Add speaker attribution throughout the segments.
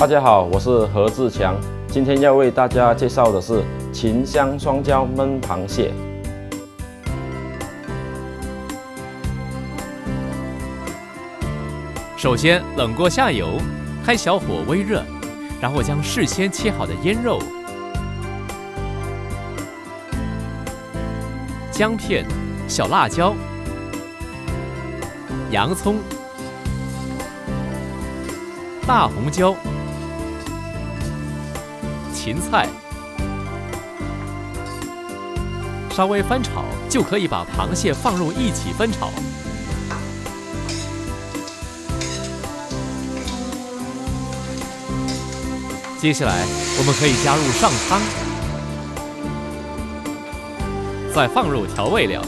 Speaker 1: 大家好，我是何志强，今天要为大家介绍的是秦香双椒焖螃蟹。
Speaker 2: 首先，冷锅下油，开小火微热，然后将事先切好的腌肉、姜片、小辣椒、洋葱、大红椒、芹菜，稍微翻炒，就可以把螃蟹放入一起翻炒。接下来，我们可以加入上汤，再放入调味料。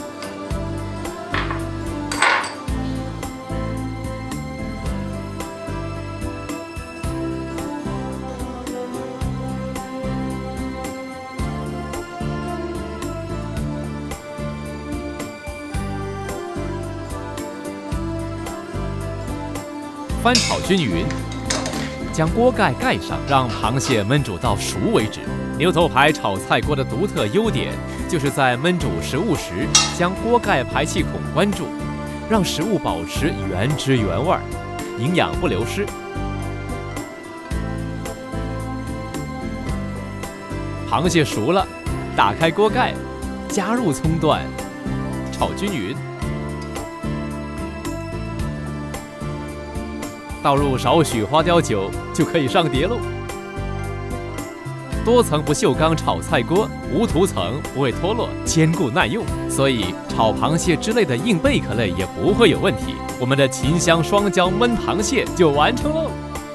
Speaker 2: 翻炒均匀，将锅盖盖上，让螃蟹焖煮到熟为止。牛头牌炒菜锅的独特优点，就是在焖煮食物时，将锅盖排气孔关住，让食物保持原汁原味，营养不流失。螃蟹熟了，打开锅盖，加入葱段，炒均匀。倒入少许花雕酒，就可以上碟喽。多层不锈钢炒菜锅，无涂层，不会脱落，坚固耐用，所以炒螃蟹之类的硬贝壳类也不会有问题。我们的秦香双椒焖螃蟹就完成喽。